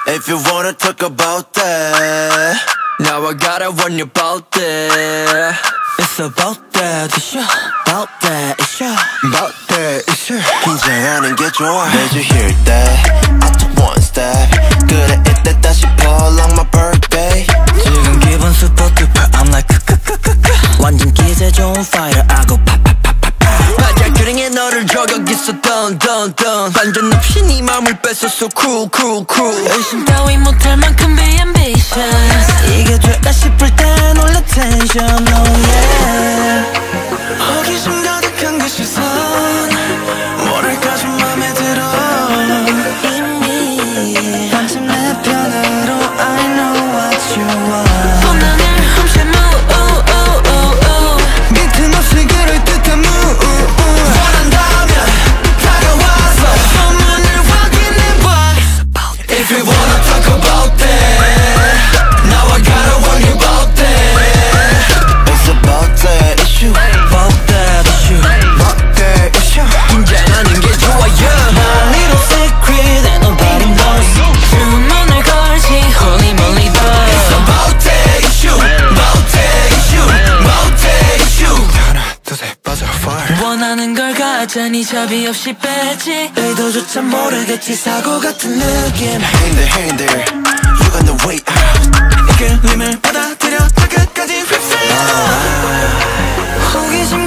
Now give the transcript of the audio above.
If you wanna talk about that, now I gotta warn you about that. It's about that issue, about that issue, about that issue. 긴장하는 게 좋아. Did you hear that? I took one step. 그래 이때 다시 fall like my birthday. 지금 기분 super duper. I'm like 완전 기세 좋은 fighter. I go pa pa pa pa pa. 맞아 그랭에 너를 저격했어 dun dun dun. 반전 없이 네 맘을 뺏었어 cool cool cool. 의심 따위 못할 만큼 be ambitious. 이게 될까 싶을 때 놀라 tension. Oh yeah. 호기심 가득한 그 시선 뭐랄까 좀 맘에 들어. 이미 한참 내 편으로 I know what you want. 뻔한 일 훔쳐 move. 밑은 없이 그럴 듯한 move. 원한다면 다가와서 소문을 확인해봐. If you wanna talk about that, now I gotta warn you about that. It's about that issue, about that issue, about that issue. 긴장하는 게 좋아 yeah. My little secret that nobody knows. 주문을 걸지 holy moly boy. It's about that issue, about that issue, about that issue. 하나 둘셋 빠져 fire. 원하는 걸 가자니 자비 없이 빼지. 의도조차 모르겠지 사고 같은 느낌. Hey there, you got the way out. 이끌림을 받아들여 다 끝까지 휩쓸려. 호기심